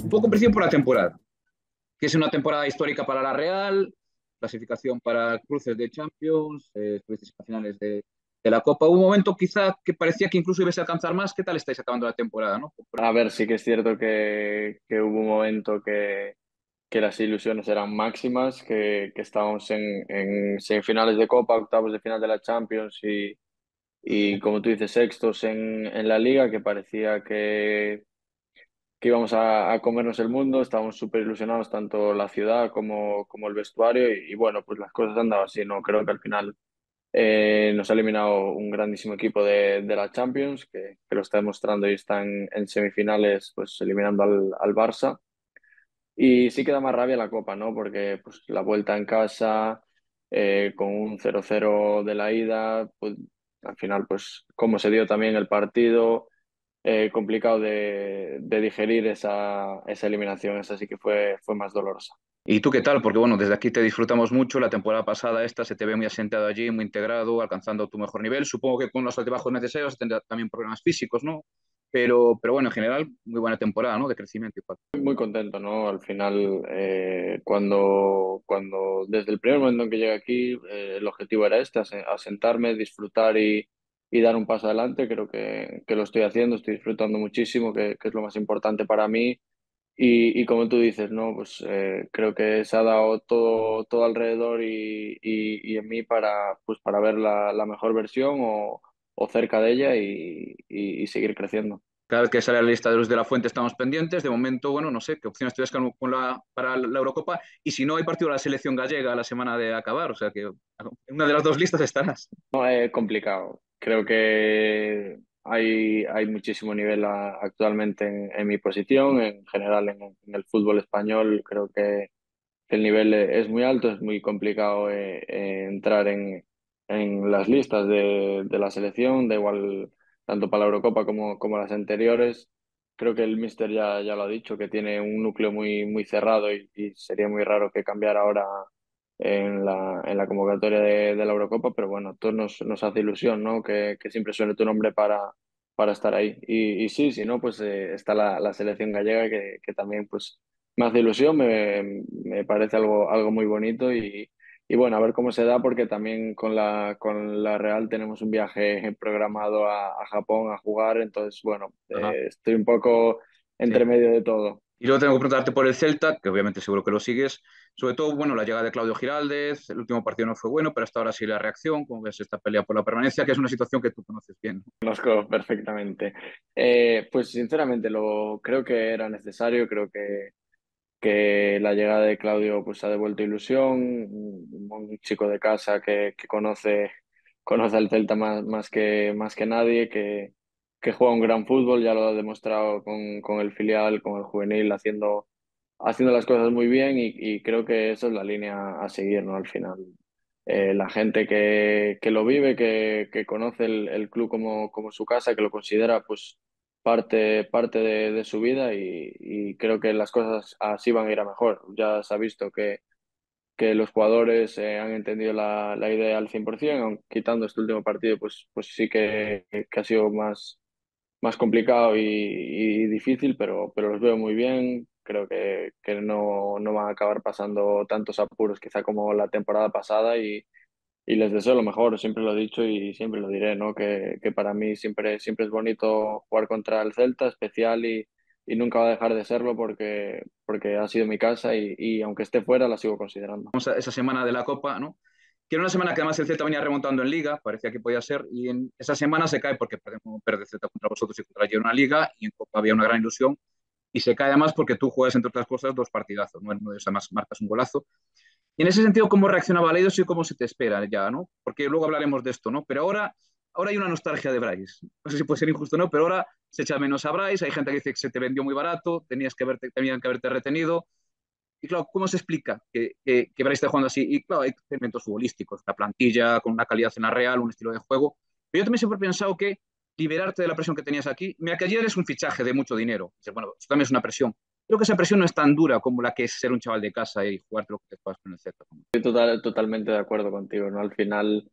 Un poco presión por la temporada, que es una temporada histórica para la Real, clasificación para cruces de Champions, cruces a finales de la Copa. Hubo un momento quizá que parecía que incluso ibas a alcanzar más. ¿Qué tal estáis acabando la temporada, no? A ver, sí que es cierto que hubo un momento que las ilusiones eran máximas, que estábamos en semifinales de Copa, octavos de final de la Champions y como tú dices, sextos en la Liga, que parecía que íbamos a comernos el mundo. Estábamos súper ilusionados, tanto la ciudad como el vestuario, y bueno, pues las cosas han dado así, ¿no? Creo que al final nos ha eliminado un grandísimo equipo de la Champions, que lo está demostrando y está en semifinales, pues eliminando al Barça. Y sí que da más rabia la Copa, ¿no? Porque pues, la vuelta en casa, con un 0-0 de la ida, pues al final, pues cómo se dio también el partido, complicado de digerir esa eliminación. Esa sí que fue más dolorosa. ¿Y tú qué tal? Porque bueno, desde aquí te disfrutamos mucho. La temporada pasada esta se te ve muy asentado allí, muy integrado, alcanzando tu mejor nivel. Supongo que con los altibajos necesarios tendrás también problemas físicos, ¿no? Pero bueno, en general, muy buena temporada, ¿no? De crecimiento igual. Muy contento, ¿no? Al final, cuando desde el primer momento en que llegué aquí, el objetivo era este, asentarme, disfrutar y dar un paso adelante. Creo que lo estoy haciendo, estoy disfrutando muchísimo, que es lo más importante para mí. Y como tú dices, ¿no? Pues creo que se ha dado todo alrededor y en mí para ver la mejor versión o cerca de ella y seguir creciendo. Cada vez que sale la lista de los de la Fuente estamos pendientes. De momento, bueno, no sé qué opciones tienes para la Eurocopa. Y si no, hay partido de la selección gallega la semana de acabar. O sea que en una de las dos listas estarás. No, es complicado. Creo que hay muchísimo nivel actualmente en mi posición, en general en el fútbol español. Creo que el nivel es muy alto, es muy complicado entrar en las listas de la selección, da igual tanto para la Eurocopa como las anteriores. Creo que el míster ya lo ha dicho, que tiene un núcleo muy cerrado y sería muy raro que cambiara ahora en la convocatoria de la Eurocopa, pero bueno, a todos nos hace ilusión, ¿no? Que siempre suene tu nombre para estar ahí. Y sí, si no, pues está la selección gallega que también pues me hace ilusión, me parece algo muy bonito y bueno, a ver cómo se da, porque también con la Real tenemos un viaje programado a Japón a jugar. Entonces bueno, Ajá, estoy un poco sí. entre medio de todo. Y luego tengo que preguntarte por el Celta, que obviamente seguro que lo sigues. Sobre todo, bueno, la llegada de Claudio Giraldez, el último partido no fue bueno, pero hasta ahora sí la reacción, como ves esta pelea por la permanencia, que es una situación que tú conoces bien. Conozco perfectamente. Pues sinceramente creo que era necesario. Creo que la llegada de Claudio pues ha devuelto ilusión, un chico de casa que conoce al Celta más que nadie, que juega un gran fútbol. Ya lo ha demostrado con el filial, con el juvenil, haciendo las cosas muy bien, y creo que esa es la línea a seguir, ¿no? Al final, la gente que lo vive, que conoce el club como su casa, que lo considera pues parte de su vida, y creo que las cosas así van a ir a mejor. Ya se ha visto que los jugadores han entendido la idea al 100%, aunque quitando este último partido, pues sí que ha sido más complicado y difícil, pero los veo muy bien. Creo que no van a acabar pasando tantos apuros quizá como la temporada pasada, y les deseo lo mejor. Siempre lo he dicho y siempre lo diré, ¿no? Que para mí siempre es bonito jugar contra el Celta, especial, y nunca va a dejar de serlo porque ha sido mi casa, y aunque esté fuera la sigo considerando. Esa semana de la Copa, ¿no? Que era una semana que además el Celta venía remontando en Liga, parecía que podía ser, y en esa semana se cae porque perdemos el Celta contra vosotros y contra Girona Liga, y en Copa había una gran ilusión, y se cae además porque tú juegas, entre otras cosas, dos partidazos, ¿no? En uno de ellos además marcas un golazo. Y en ese sentido, ¿cómo reacciona Valeidos y cómo se te espera ya, ¿no? Porque luego hablaremos de esto, ¿no? Pero ahora hay una nostalgia de Bryce. No sé si puede ser injusto o no, pero ahora se echa menos a Bryce. Hay gente que dice que se te vendió muy barato, tenían que haberte retenido. Y claro, ¿cómo se explica que Bryce esté jugando así? Y claro, hay elementos futbolísticos, la plantilla con una calidad en la Real, un estilo de juego. Pero yo también siempre he pensado que liberarte de la presión que tenías aquí, mira que ayer es un fichaje de mucho dinero. Dices, bueno, eso también es una presión. Creo que esa presión no es tan dura como la que es ser un chaval de casa y jugarte lo que te juegas con el Z. Totalmente de acuerdo contigo, ¿no? Al final,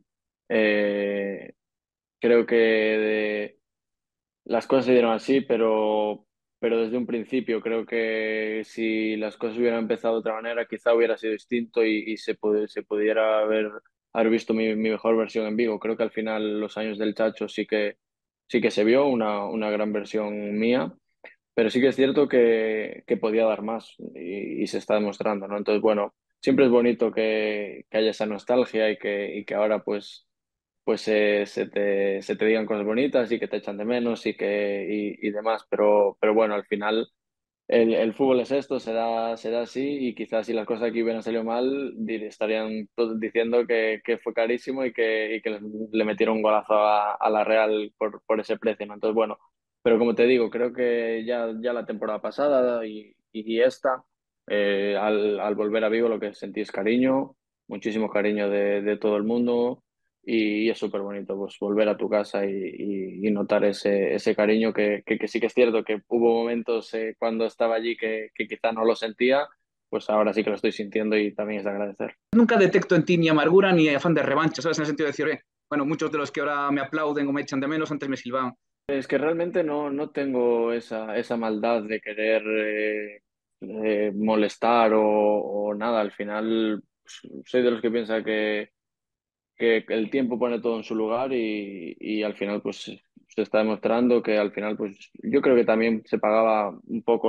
eh, creo que las cosas se dieron así, pero pero desde un principio creo que si las cosas hubieran empezado de otra manera, quizá hubiera sido distinto y se pudiera haber visto mi mejor versión en Vigo. Creo que al final los años del Chacho sí que se vio una gran versión mía, pero sí que es cierto que podía dar más y se está demostrando, ¿no? Entonces, bueno, siempre es bonito que haya esa nostalgia y que ahora pues se te digan cosas bonitas y que te echan de menos y demás, pero bueno, al final el fútbol es esto, se da así y quizás si las cosas aquí hubieran salido mal, estarían todos diciendo que fue carísimo y que le metieron un golazo a la Real por ese precio, ¿no? Entonces, bueno, pero como te digo, creo que ya la temporada pasada y esta, al volver a Vigo lo que sentí es cariño, muchísimo cariño de todo el mundo y es súper bonito pues volver a tu casa y notar ese cariño que sí que es cierto que hubo momentos cuando estaba allí que quizá no lo sentía, pues ahora sí que lo estoy sintiendo y también es de agradecer. Nunca detecto en ti ni amargura ni afán de revancha, ¿sabes? En el sentido de decir, bueno, muchos de los que ahora me aplauden o me echan de menos antes me silbaban. Es que realmente no tengo esa maldad de querer molestar o nada, al final pues, soy de los que piensa que el tiempo pone todo en su lugar y al final pues se está demostrando que al final pues yo creo que también se pagaba un poco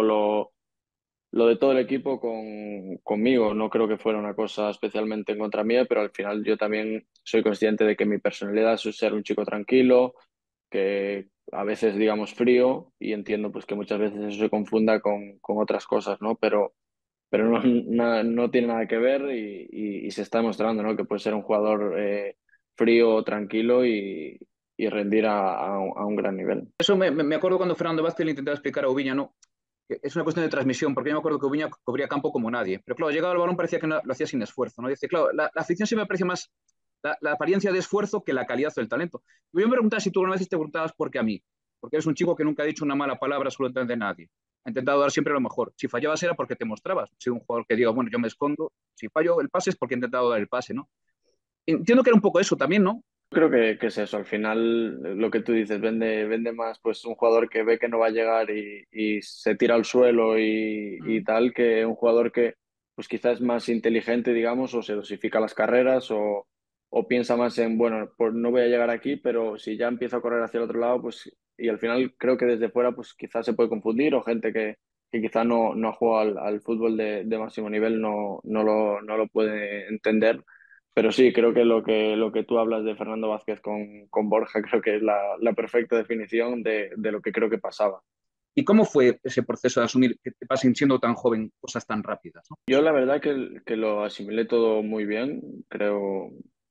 lo de todo el equipo conmigo. No creo que fuera una cosa especialmente en contra mía, pero al final yo también soy consciente de que mi personalidad es ser un chico tranquilo, que a veces digamos frío y entiendo pues que muchas veces eso se confunda con otras cosas, ¿no? Pero no tiene nada que ver y se está demostrando, ¿no? Que puede ser un jugador frío, tranquilo y rendir a un gran nivel. Eso me acuerdo cuando Fernando Vázquez le intentaba explicar a Ubiña, ¿no? Que es una cuestión de transmisión, porque yo me acuerdo que Ubiña cubría campo como nadie. Pero claro, llegaba el balón parecía que lo hacía sin esfuerzo, ¿no? Dice, claro, la afición siempre aprecia más la apariencia de esfuerzo que la calidad o el talento. Y yo me preguntaba si tú alguna vez te preguntabas por qué a mí, porque eres un chico que nunca ha dicho una mala palabra absolutamente de nadie. Ha intentado dar siempre lo mejor. Si fallabas era porque te mostrabas. Si un jugador que diga, bueno, yo me escondo. Si fallo el pase es porque he intentado dar el pase, ¿no? Entiendo que era un poco eso también, ¿no? Creo que es eso, al final lo que tú dices, vende más pues un jugador que ve que no va a llegar y se tira al suelo y Mm. tal, que un jugador que pues quizás es más inteligente, digamos, o se dosifica las carreras o piensa más en, bueno, pues no voy a llegar aquí, pero si ya empiezo a correr hacia el otro lado, pues y al final creo que desde fuera pues quizás se puede confundir o gente que quizás no ha jugado al fútbol de máximo nivel no lo puede entender, pero sí, creo que lo que tú hablas de Fernando Vázquez con Borja creo que es la perfecta definición de lo que creo que pasaba. ¿Y cómo fue ese proceso de asumir que te pasen siendo tan joven cosas tan rápidas, ¿no? Yo la verdad que lo asimilé todo muy bien, creo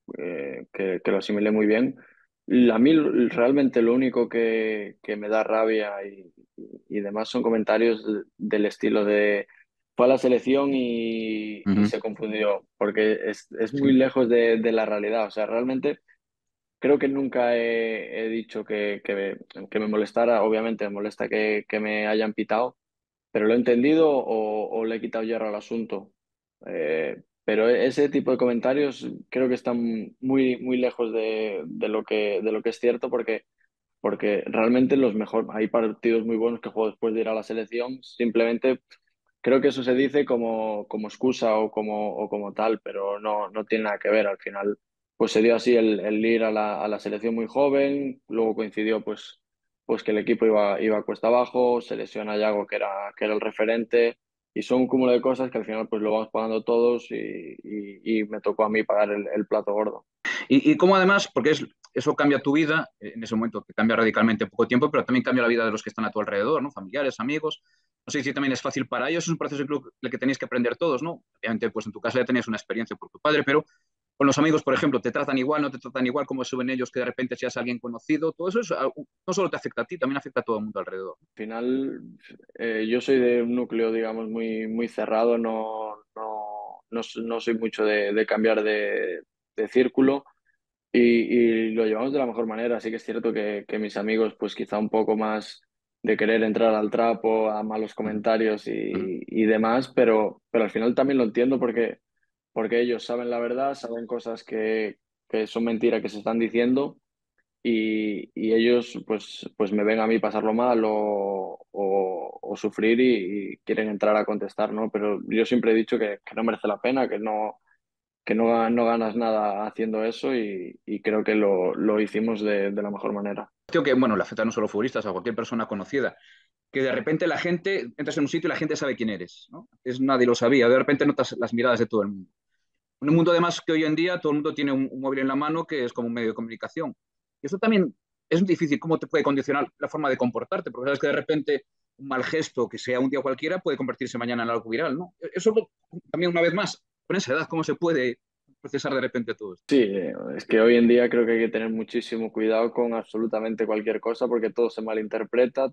que lo asimilé muy bien. A mí realmente lo único que me da rabia y demás son comentarios del estilo de fue a la selección y Ujú. se confundió, porque es muy Sí. lejos de la realidad. O sea, realmente creo que nunca he dicho que me molestara. Obviamente me molesta que me hayan pitado, pero lo he entendido o le he quitado hierro al asunto. Pero ese tipo de comentarios creo que están muy lejos de lo que es cierto porque realmente hay partidos muy buenos que juego después de ir a la selección. Simplemente creo que eso se dice como excusa o como tal, pero no tiene nada que ver. Al final, pues se dio así el ir a la selección muy joven, luego coincidió pues que el equipo iba cuesta abajo, se lesiona Yago que era el referente, y son un cúmulo de cosas que al final pues lo vamos pagando todos y me tocó a mí pagar el plato gordo. Y cómo además, porque eso cambia tu vida, en ese momento te cambia radicalmente en poco tiempo, pero también cambia la vida de los que están a tu alrededor, ¿no? Familiares, amigos. No sé si también es fácil para ellos, es un proceso el que tenéis que aprender todos, ¿no? Obviamente, pues en tu casa ya tenías una experiencia por tu padre, pero con los amigos, por ejemplo, te tratan igual, no te tratan igual, cómo suben ellos, que de repente seas alguien conocido, todo eso no solo te afecta a ti, también afecta a todo el mundo alrededor. Al final, yo soy de un núcleo, digamos, muy cerrado, no soy mucho de cambiar de círculo y lo llevamos de la mejor manera. Sí que es cierto que mis amigos, pues quizá un poco más de querer entrar al trapo, a malos Uh -huh, comentarios uh -huh. y demás, pero al final también lo entiendo porque ellos saben la verdad, saben cosas que son mentiras que se están diciendo y ellos pues me ven a mí pasarlo mal o sufrir y quieren entrar a contestar, ¿no? Pero yo siempre he dicho que no merece la pena, no ganas nada haciendo eso y creo que lo hicimos de la mejor manera. Creo que, bueno, le afecta no solo a futbolistas, a cualquier persona conocida, que de repente la gente, entras en un sitio y la gente sabe quién eres, ¿no? Nadie lo sabía, de repente notas las miradas de todo el mundo. Un mundo además que hoy en día todo el mundo tiene un móvil en la mano que es como un medio de comunicación. Y eso también es difícil, cómo te puede condicionar la forma de comportarte, porque sabes que de repente un mal gesto que sea un día cualquiera puede convertirse mañana en algo viral, ¿no? Eso también una vez más, con esa edad, ¿cómo se puede procesar de repente todo esto? Sí, es que hoy en día creo que hay que tener muchísimo cuidado con absolutamente cualquier cosa porque todo se malinterpreta,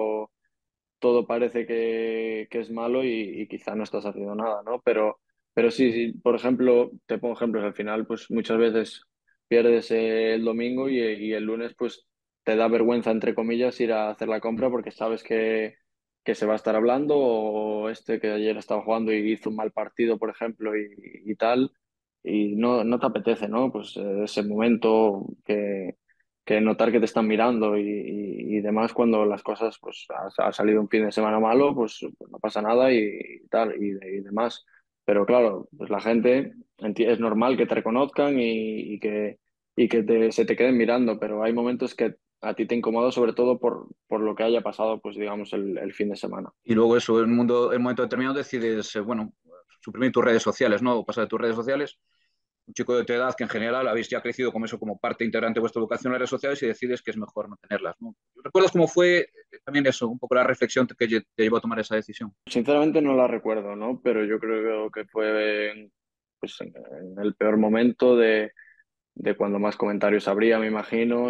todo parece que es malo y quizá no estás haciendo nada, ¿no? Pero sí, sí, por ejemplo, te pongo ejemplos, al final pues muchas veces pierdes el domingo y el lunes pues te da vergüenza, entre comillas, ir a hacer la compra porque sabes que se va a estar hablando o este que ayer estaba jugando y hizo un mal partido, por ejemplo, y tal, y no te apetece, ¿no? Pues ese momento que notar que te están mirando y demás cuando las cosas, pues ha salido un fin de semana malo, pues no pasa nada y tal, y demás. Pero claro, pues la gente es normal que te reconozcan y que se te queden mirando, pero hay momentos que a ti te incomoda sobre todo por lo que haya pasado, pues digamos, el fin de semana. Y luego eso, en un momento determinado decides, bueno, suprimir tus redes sociales, ¿no? O pasar de tus redes sociales. Un chico de tu edad que en general habéis ya crecido como eso, como parte integrante de vuestra educación en las redes sociales y decides que es mejor no tenerlas, ¿no? ¿Recuerdas cómo fue también eso, un poco la reflexión que te llevó a tomar esa decisión? Sinceramente no la recuerdo, ¿no? Pero yo creo que fue pues, en el peor momento de cuando más comentarios habría, me imagino,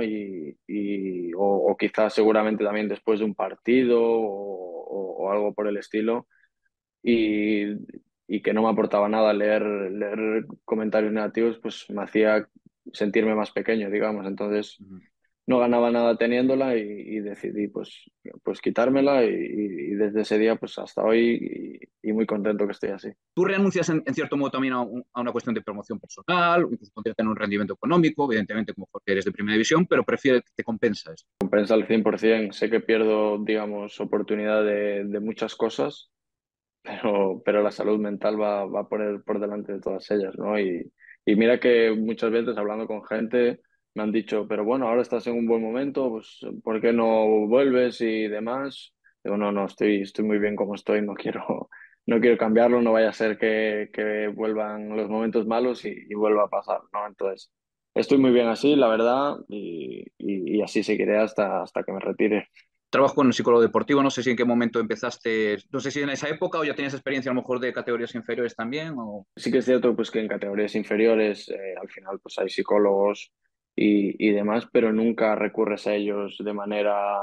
o quizás seguramente también después de un partido o algo por el estilo, y, y que no me aportaba nada leer comentarios negativos, pues me hacía sentirme más pequeño, digamos. Entonces Ujú. no ganaba nada teniéndola y decidí pues quitármela y desde ese día pues hasta hoy y muy contento que estoy así. Tú renuncias en cierto modo también a una cuestión de promoción personal, incluso podría tener un rendimiento económico, evidentemente como porque eres de primera división, pero prefieres que te compensa esto. Compensa al 100%. Sé que pierdo, digamos, oportunidad de muchas cosas, pero la salud mental va por delante de todas ellas, ¿no? Y mira que muchas veces hablando con gente me han dicho, pero bueno, ahora estás en un buen momento, pues ¿por qué no vuelves y demás? Digo, no, estoy muy bien como estoy, no quiero cambiarlo, no vaya a ser que vuelvan los momentos malos y vuelva a pasar, ¿no? Entonces, estoy muy bien así, la verdad, y así seguiré hasta que me retire. Trabajo con un psicólogo deportivo, no sé si en qué momento empezaste, no sé si en esa época o ya tenías experiencia a lo mejor de categorías inferiores también, o... Sí que es cierto pues, que en categorías inferiores al final pues, hay psicólogos y demás, pero nunca recurres a ellos de manera,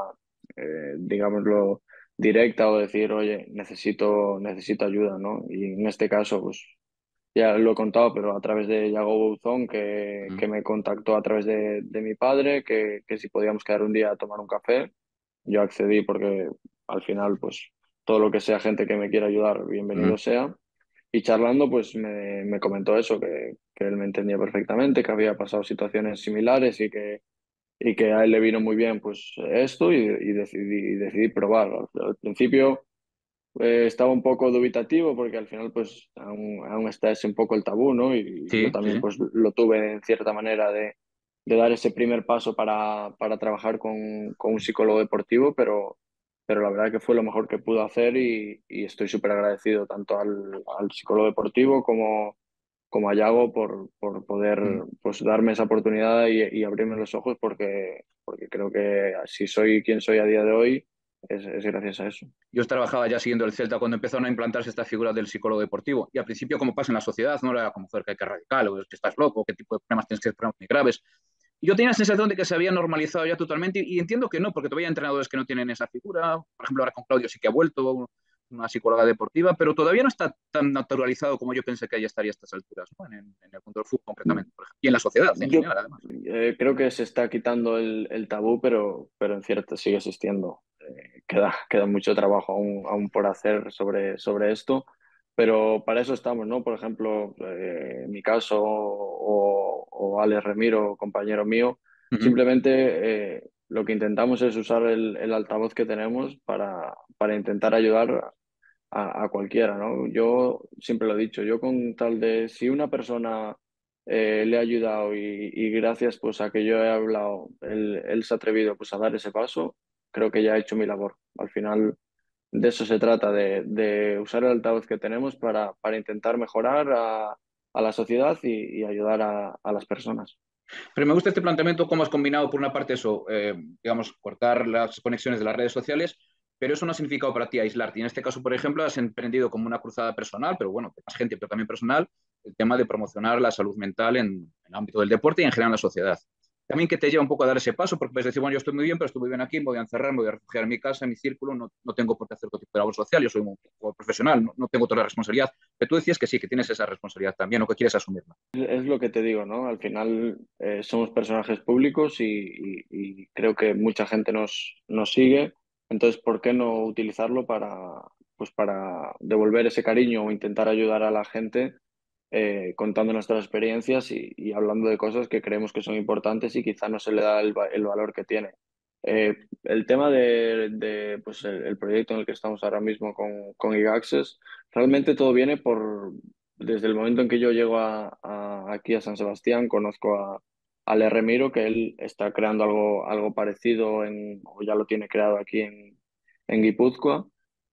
digámoslo, directa o decir, oye, necesito ayuda, ¿no? Y en este caso, pues ya lo he contado, pero a través de Yago Bouzón, que me contactó a través de mi padre, que si podíamos quedar un día a tomar un café, yo accedí porque al final, pues todo lo que sea gente que me quiera ayudar, bienvenido sea. Y charlando, pues me comentó eso, que él me entendía perfectamente, que había pasado situaciones similares y que a él le vino muy bien pues esto y decidí probar. Al principio estaba un poco dubitativo porque al final pues aún está ese un poco el tabú, ¿no? Y yo Sí, sí, también sí. pues lo tuve en cierta manera de dar ese primer paso para trabajar con un psicólogo deportivo, pero la verdad que fue lo mejor que pude hacer y estoy súper agradecido tanto al psicólogo deportivo como a Yago por poder pues darme esa oportunidad y abrirme los ojos porque creo que si soy quien soy a día de hoy es gracias a eso. Yo trabajaba ya siguiendo el Celta cuando empezaron a implantarse esta figura del psicólogo deportivo. Y al principio, como pasa en la sociedad, no era como, joder, que radical, o que estás loco, qué tipo de problemas tienes, que problemas muy graves. Y yo tenía la sensación de que se había normalizado ya totalmente, y entiendo que no, porque todavía hay entrenadores que no tienen esa figura. Por ejemplo, ahora con Claudio sí que ha vuelto, una psicóloga deportiva, pero todavía no está tan naturalizado como yo pensé que ya estaría a estas alturas, ¿no? En el mundo del fútbol concretamente, por ejemplo, y en la sociedad en Yo general, además. creo que se está quitando el tabú, pero en cierto sigue existiendo. Queda mucho trabajo aún por hacer sobre esto, pero para eso estamos, ¿no? Por ejemplo, en mi caso o Alex Remiro, compañero mío, Ujú. Simplemente lo que intentamos es usar el altavoz que tenemos para intentar ayudar a cualquiera, ¿no? Yo siempre lo he dicho, yo con tal de si una persona le ha ayudado y gracias pues a que yo he hablado, él se ha atrevido pues a dar ese paso, creo que ya he hecho mi labor. Al final de eso se trata, de usar el altavoz que tenemos para intentar mejorar a la sociedad y ayudar a las personas. Pero me gusta este planteamiento, cómo has combinado por una parte eso, digamos, cortar las conexiones de las redes sociales, pero eso no ha significado para ti aislarte. Y en este caso, por ejemplo, has emprendido como una cruzada personal, pero bueno, de más gente, pero también personal, el tema de promocionar la salud mental en el ámbito del deporte y en general en la sociedad. También que te lleva un poco a dar ese paso, porque puedes decir, bueno, yo estoy muy bien, pero estoy muy bien aquí, me voy a encerrar, me voy a refugiar en mi casa, en mi círculo, no tengo por qué hacer otro tipo de labor social, yo soy un jugador profesional, no tengo toda la responsabilidad. Pero tú decías que sí, que tienes esa responsabilidad también o que quieres asumirla. Es lo que te digo, ¿no? Al final somos personajes públicos y creo que mucha gente nos sigue. Entonces, ¿por qué no utilizarlo pues para devolver ese cariño o intentar ayudar a la gente contando nuestras experiencias y hablando de cosas que creemos que son importantes y quizá no se le da el valor que tiene? El tema pues el proyecto en el que estamos ahora mismo con eAccess, realmente todo viene desde el momento en que yo llego aquí a San Sebastián, conozco al Remiro, que él está creando algo parecido o ya lo tiene creado aquí en Guipúzcoa,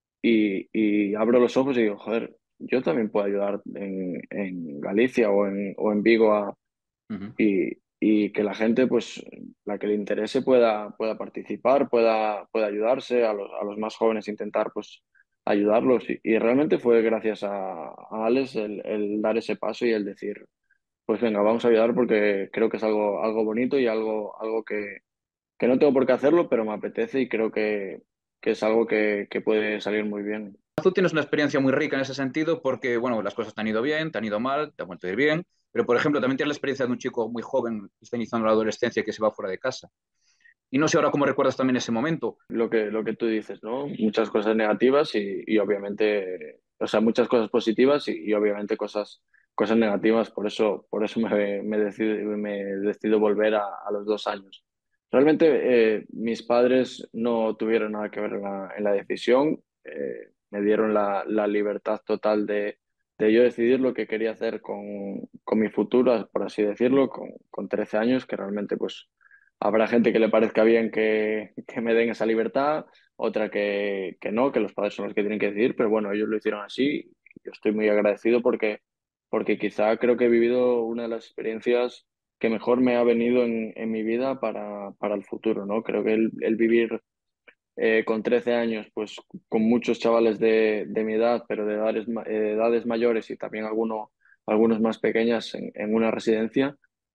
y abro los ojos y digo, joder, yo también puedo ayudar en Galicia o en Vigo Ujú. y que la gente, pues, la que le interese pueda participar, pueda ayudarse, a los más jóvenes intentar, pues, ayudarlos. Y realmente fue gracias a Alex el dar ese paso y el decir, pues venga, vamos a ayudar porque creo que es algo bonito y algo que no tengo por qué hacerlo, pero me apetece y creo que es algo que puede salir muy bien. Tú tienes una experiencia muy rica en ese sentido porque, bueno, las cosas te han ido bien, te han ido mal, te han vuelto a ir bien, pero, por ejemplo, también tienes la experiencia de un chico muy joven que está iniciando la adolescencia y que se va fuera de casa. Y no sé ahora cómo recuerdas también ese momento. Lo que tú dices, ¿no? Muchas cosas negativas y obviamente, o sea, muchas cosas positivas y obviamente cosas negativas. Por eso me decido volver a los 2 años. Realmente mis padres no tuvieron nada que ver en la decisión. Me dieron la libertad total de yo decidir lo que quería hacer con mi futuro, por así decirlo, con 13 años, que realmente pues habrá gente que le parezca bien que me den esa libertad, otra que no, que los padres son los que tienen que decidir, pero bueno, ellos lo hicieron así. Yo estoy muy agradecido porque quizá creo que he vivido una de las experiencias que mejor me ha venido en mi vida para el futuro, ¿no? Creo que el vivir con 13 años, pues con muchos chavales de mi edad, pero de edades mayores y también algunos más pequeñas en una residencia,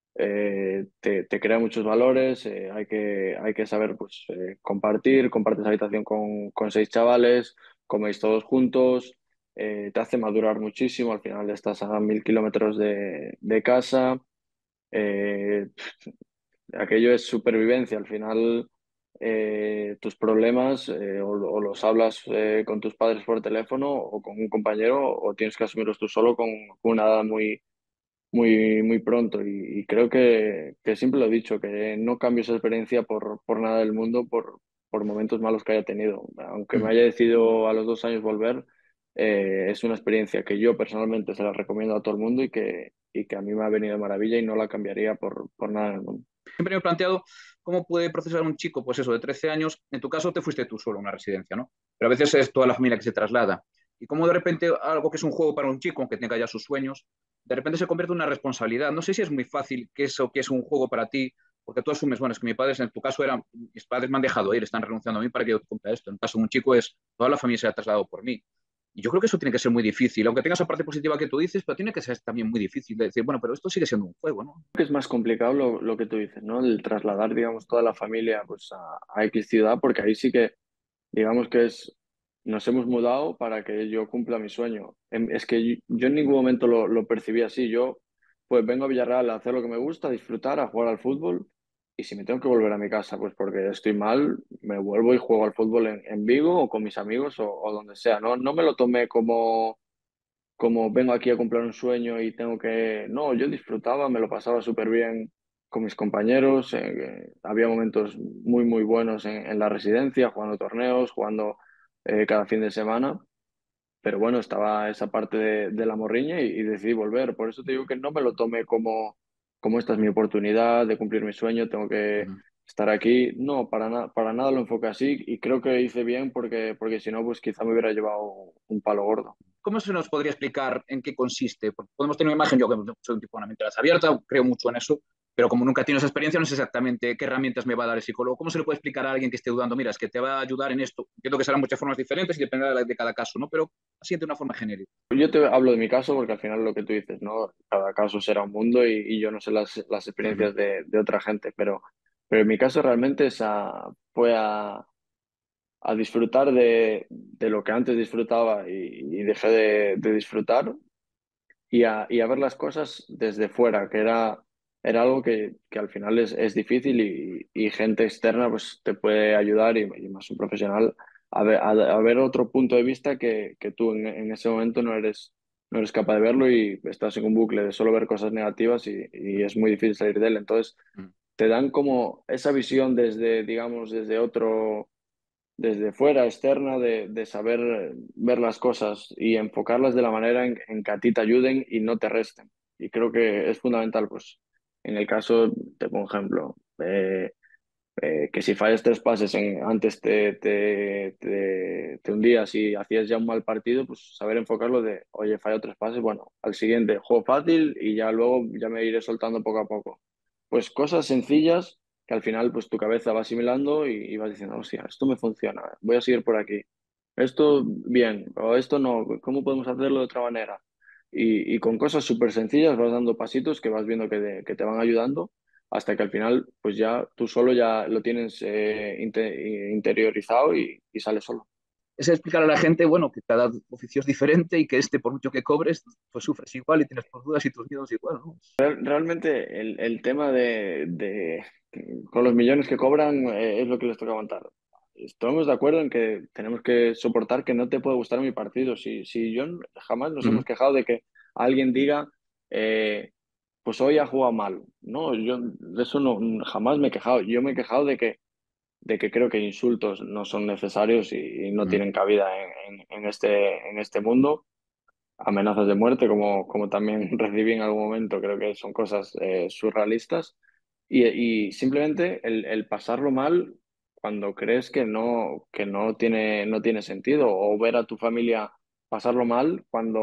te crea muchos valores, hay que saber pues, compartes habitación con 6 chavales, coméis todos juntos, te hace madurar muchísimo, al final estás a 1000 kilómetros de casa, eh, aquello es supervivencia, al final tus problemas o los hablas con tus padres por teléfono o con un compañero o tienes que asumirlos tú solo con una edad muy muy pronto y creo que siempre lo he dicho, que no cambio esa experiencia por nada del mundo, por momentos malos que haya tenido. Aunque me Ujú. haya decidido a los 2 años volver, es una experiencia que yo personalmente se la recomiendo a todo el mundo y que a mí me ha venido de maravilla y no la cambiaría por nada del mundo. Siempre me he planteado cómo puede procesar un chico, pues eso, de 13 años. En tu caso te fuiste tú solo a una residencia, ¿no? Pero a veces es toda la familia que se traslada. Y cómo de repente algo que es un juego para un chico, aunque tenga ya sus sueños, de repente se convierte en una responsabilidad. No sé si es muy fácil que eso que es un juego para ti, porque tú asumes, bueno, es que mis padres, en tu caso eran, mis padres me han dejado ir, están renunciando a mí para que yo cumpla esto. En el caso de un chico es, toda la familia se ha trasladado por mí. Y yo creo que eso tiene que ser muy difícil, aunque tenga esa parte positiva que tú dices, pero tiene que ser también muy difícil de decir, bueno, pero esto sigue siendo un juego, ¿no? Que es más complicado lo que tú dices, ¿no? El trasladar, digamos, toda la familia pues, a X ciudad, porque ahí sí que, digamos que nos hemos mudado para que yo cumpla mi sueño. Es que yo en ningún momento lo percibí así. Yo, pues vengo a Villarreal a hacer lo que me gusta, a disfrutar, a jugar al fútbol, y si me tengo que volver a mi casa, pues porque estoy mal, me vuelvo y juego al fútbol en Vigo o con mis amigos o donde sea. No me lo tomé como vengo aquí a cumplir un sueño y tengo que... No, yo disfrutaba, me lo pasaba súper bien con mis compañeros. Había momentos muy, muy buenos en la residencia, jugando torneos, jugando cada fin de semana. Pero bueno, estaba esa parte de la morriña y decidí volver. Por eso te digo que no me lo tomé como esta es mi oportunidad de cumplir mi sueño, tengo que Ujú. estar aquí. No, para nada lo enfoqué así y creo que hice bien porque si no, pues quizá me hubiera llevado un palo gordo. ¿Cómo se nos podría explicar en qué consiste? Porque podemos tener una imagen, yo que soy un tipo de una mentalidad abierta, creo mucho en eso, pero como nunca tienes esa experiencia, no sé exactamente qué herramientas me va a dar el psicólogo. ¿Cómo se le puede explicar a alguien que esté dudando? Mira, es que te va a ayudar en esto. Entiendo que serán muchas formas diferentes y dependerá de cada caso, ¿no? Pero así de una forma genérica. Yo te hablo de mi caso porque al final lo que tú dices, ¿no? Cada caso será un mundo y yo no sé las Ujú, experiencias de otra gente, pero en mi caso realmente fue a disfrutar de lo que antes disfrutaba y dejé de disfrutar y a ver las cosas desde fuera, que era algo que al final es difícil y gente externa pues te puede ayudar y más un profesional a ver otro punto de vista que tú en ese momento no eres capaz de verlo y estás en un bucle de solo ver cosas negativas y es muy difícil salir de él. Entonces ujú, te dan como esa visión desde, digamos, desde fuera, externa, de saber ver las cosas y enfocarlas de la manera en que a ti te ayuden y no te resten. Y creo que es fundamental, pues, en el caso, te pongo ejemplo, que si fallas tres pases antes te hundías y hacías ya un mal partido, pues saber enfocarlo de, oye, fallo tres pases, bueno, al siguiente juego fácil y ya luego ya me iré soltando poco a poco. Pues cosas sencillas que al final pues tu cabeza va asimilando y vas diciendo, hostia, esto me funciona, voy a seguir por aquí. Esto bien, o esto no, ¿cómo podemos hacerlo de otra manera? Y con cosas súper sencillas vas dando pasitos que vas viendo que te van ayudando hasta que al final, pues ya tú solo ya lo tienes interiorizado y sale solo. es explicar a la gente, bueno, que cada oficio es diferente y que por mucho que cobres, pues sufres igual y tienes tus dudas y tus miedos igual, ¿no? Realmente el tema con los millones que cobran es lo que les toca aguantar. Estamos de acuerdo en que tenemos que soportar que no te puede gustar mi partido. Si yo jamás nos hemos Ujú, quejado de que alguien diga, eh, pues hoy ha jugado mal. No, yo de eso no, jamás me he quejado. Yo me he quejado de que creo que insultos no son necesarios y no ujú. tienen cabida en este mundo. Amenazas de muerte, como también recibí en algún momento, creo que son cosas surrealistas. Y simplemente el pasarlo mal cuando crees que no tiene sentido, o ver a tu familia pasarlo mal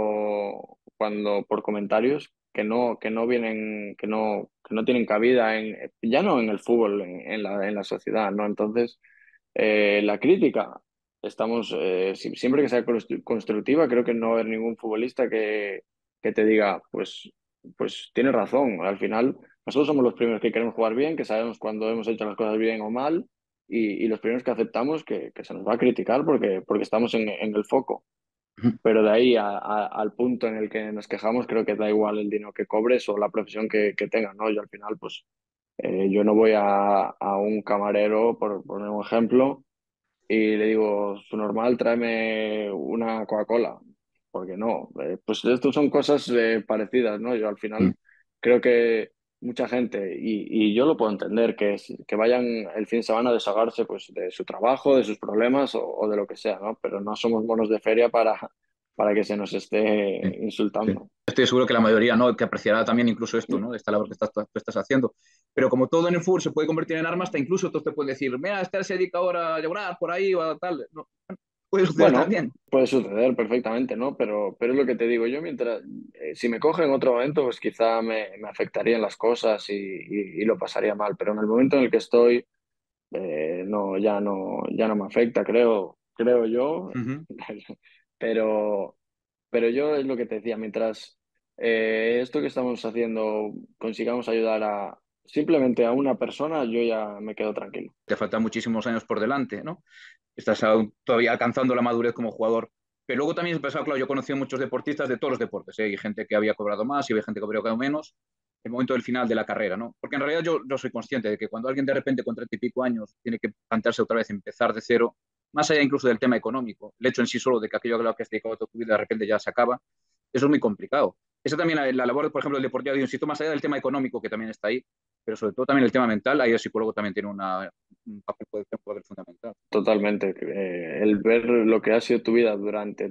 cuando por comentarios que no vienen, que no tienen cabida ya no en el fútbol, en la sociedad, ¿no? Entonces, la crítica. Siempre que sea constructiva, creo que no va a haber ningún futbolista que te diga, pues tienes razón. Al final, nosotros somos los primeros que queremos jugar bien, que sabemos cuando hemos hecho las cosas bien o mal, y los primeros que aceptamos que se nos va a criticar porque estamos en el foco. Pero de ahí al punto en el que nos quejamos, creo que da igual el dinero que cobres o la profesión que tengas, ¿no? Yo al final, pues, yo no voy a un camarero, por poner un ejemplo, y le digo, su normal, tráeme una Coca-Cola. ¿Por qué no? Pues esto son cosas parecidas, ¿no? Yo al final creo que mucha gente, y yo lo puedo entender, que vayan el fin de semana a desahogarse pues, de su trabajo, de sus problemas o de lo que sea, ¿no? Pero no somos monos de feria para que se nos Sí, esté sí. insultando. Estoy seguro que la mayoría, ¿no? Que apreciará también incluso esto, ¿no? Esta labor que tú estás haciendo. Pero como todo en el fútbol se puede convertir en armas, hasta incluso tú te pueden decir, mira, este se dedica ahora a llorar por ahí o a tal. No, puede suceder Bueno, también. puede suceder perfectamente, ¿no? Pero es lo que te digo, yo si me coge en otro momento, pues quizá me afectarían las cosas y lo pasaría mal, pero en el momento en el que estoy, no, ya no me afecta, creo yo, Ujú. pero, pero yo es lo que te decía, mientras esto que estamos haciendo consigamos ayudar simplemente a una persona, yo ya me quedo tranquilo. Te faltan muchísimos años por delante, ¿no? Estás aún todavía alcanzando la madurez como jugador. Pero luego también he pensado, claro, yo he conocido muchos deportistas de todos los deportes, ¿eh? Hay gente que había cobrado más y había gente que había cobrado menos, el momento del final de la carrera, ¿no? Porque en realidad yo soy consciente de que cuando alguien de repente con 30 y pico años tiene que plantearse otra vez, empezar de cero, más allá incluso del tema económico, el hecho en sí solo de que aquello a lo que has dedicado toda tu vida de repente ya se acaba, eso es muy complicado. Esa también la labor, por ejemplo, del deportivo, insisto, más allá del tema económico que también está ahí, pero sobre todo también el tema mental, ahí el psicólogo también tiene un papel, puede ser un papel fundamental. Totalmente. El ver lo que ha sido tu vida durante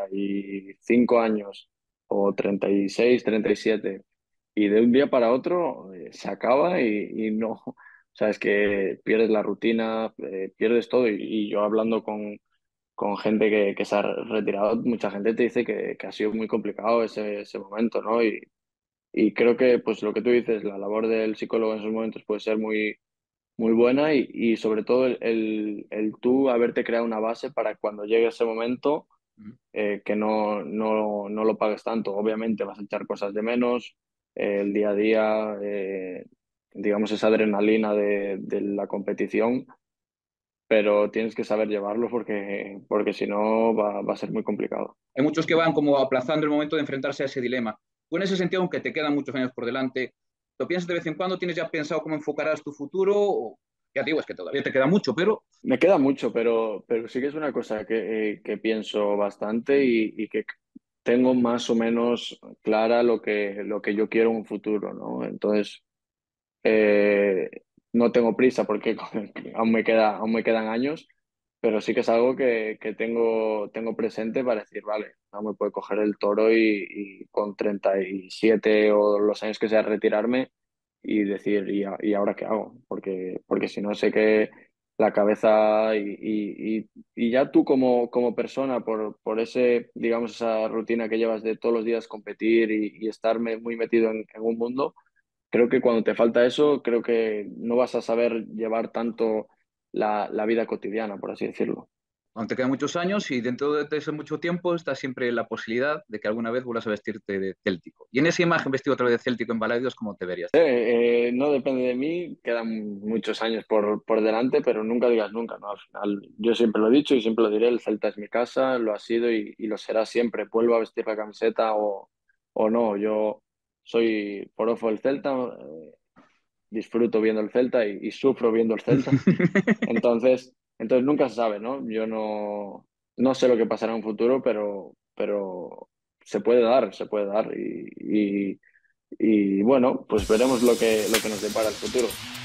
35 años o 36, 37 y de un día para otro se acaba y no, o sea, es que pierdes la rutina, pierdes todo y yo hablando con gente que se ha retirado, mucha gente te dice que ha sido muy complicado ese momento, ¿no? Y creo que pues lo que tú dices, la labor del psicólogo en esos momentos puede ser muy buena y sobre todo el tú haberte creado una base para cuando llegue ese momento Mm. que no lo pagues tanto. Obviamente vas a echar cosas de menos, el día a día, digamos esa adrenalina de la competición, pero tienes que saber llevarlo porque si no va a ser muy complicado. Hay muchos que van como aplazando el momento de enfrentarse a ese dilema. Tú en ese sentido, aunque te quedan muchos años por delante, ¿lo piensas de vez en cuando? ¿Tienes ya pensado cómo enfocarás tu futuro? O, ya digo, es que todavía te queda mucho, pero Me queda mucho, pero sí que es una cosa que pienso bastante y que tengo más o menos clara lo que yo quiero en un futuro, ¿no? Entonces, eh, no tengo prisa porque aún me quedan años, pero sí que es algo que tengo presente para decir, vale, no me puede coger el toro y con 37 o los años que sea retirarme y decir, ¿y ahora qué hago? Porque si no sé que la cabeza y ya tú como persona, por ese, digamos, esa rutina que llevas de todos los días competir y estar muy metido en un mundo, creo que cuando te falta eso, creo que no vas a saber llevar tanto la vida cotidiana, por así decirlo. aún te quedan muchos años y dentro de ese mucho tiempo está siempre la posibilidad de que alguna vez vuelvas a vestirte de céltico. Y en esa imagen vestido otra vez de céltico en Balaidos, ¿cómo te verías? No depende de mí, quedan muchos años por delante, pero nunca digas nunca, ¿no? Al final, yo siempre lo he dicho y siempre lo diré, el Celta es mi casa, lo ha sido y lo será siempre. Vuelvo a vestir la camiseta o no, yo soy forofo del Celta, disfruto viendo el Celta y sufro viendo el Celta. Entonces nunca se sabe, ¿no? Yo no sé lo que pasará en un futuro, pero se puede dar y bueno, pues veremos lo que nos depara el futuro.